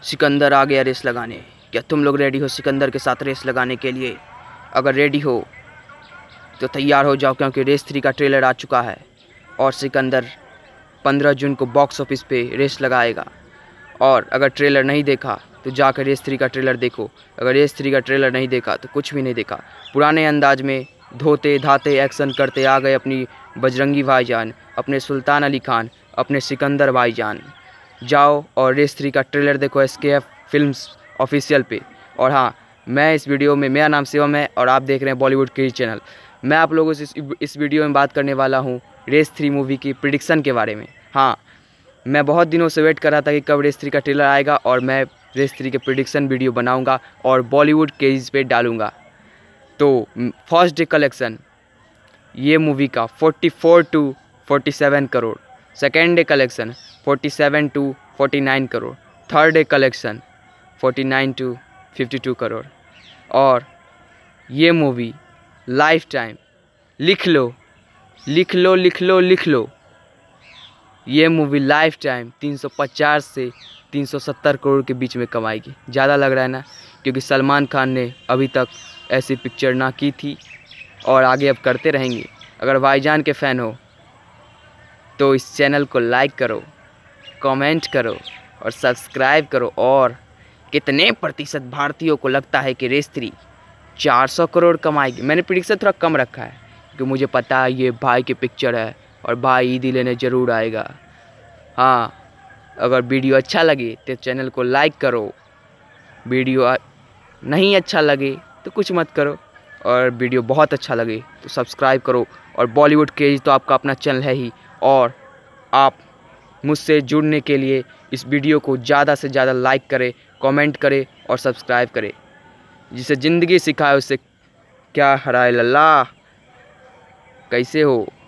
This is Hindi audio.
सिकंदर आ गया रेस लगाने। क्या तुम लोग रेडी हो सिकंदर के साथ रेस लगाने के लिए? अगर रेडी हो तो तैयार हो जाओ, क्योंकि रेस 3 का ट्रेलर आ चुका है और सिकंदर 15 जून को बॉक्स ऑफिस पे रेस लगाएगा। और अगर ट्रेलर नहीं देखा तो जाकर रेस 3 का ट्रेलर देखो। अगर रेस 3 का ट्रेलर नहीं देखा तो कुछ भी नहीं देखा। पुराने अंदाज में धोते धाते एक्शन करते आ गए अपनी बजरंगी भाईजान, अपने सुल्तान अली खान, अपने सिकंदर भाईजान। जाओ और रेस 3 का ट्रेलर देखो SKF फिल्म्स ऑफिशियल पे। और हाँ, मैं इस वीडियो में, मेरा नाम शिवम है और आप देख रहे हैं बॉलीवुड क्रेज चैनल। मैं आप लोगों से इस वीडियो में बात करने वाला हूँ रेस 3 मूवी की प्रिडिक्शन के बारे में। हाँ, मैं बहुत दिनों से वेट कर रहा था कि कब रेस 3 का ट्रेलर आएगा और मैं रेस 3 के प्रिडिक्शन वीडियो बनाऊंगा और बॉलीवुड क्रेज पे डालूंगा। तो फर्स्ट डे कलेक्शन ये मूवी का 44 to 47 crore, second day collection 47 to 49 crore, third day collection 49 to 52 crore. और ये मूवी लाइफ टाइम, लिख लो लिख लो लिख लो लिख लो, ये मूवी लाइफ टाइम 350 से 370 करोड़ के बीच में कमाएगी। ज़्यादा लग रहा है ना, क्योंकि सलमान खान ने अभी तक ऐसी पिक्चर ना की थी और आगे अब करते रहेंगे। अगर भाईजान के फ़ैन हो तो इस चैनल को लाइक करो, कमेंट करो और सब्सक्राइब करो। और कितने प्रतिशत भारतीयों को लगता है कि रेस 3 400 करोड़ कमाएगी? मैंने प्रेडिक्शन थोड़ा कम रखा है क्योंकि मुझे पता है ये भाई की पिक्चर है और भाई ईदी लेने ज़रूर आएगा। हाँ, अगर वीडियो अच्छा लगे तो चैनल को लाइक करो, वीडियो नहीं अच्छा लगे तो कुछ मत करो, और वीडियो बहुत अच्छा लगे तो सब्सक्राइब करो। और बॉलीवुड क्रेज तो आपका अपना चैनल है ही, और आप मुझसे जुड़ने के लिए इस वीडियो को ज़्यादा से ज़्यादा लाइक करें, कमेंट करें और सब्सक्राइब करें। जिसे ज़िंदगी सिखाए उससे क्या हराए लल्ला। कैसे हो?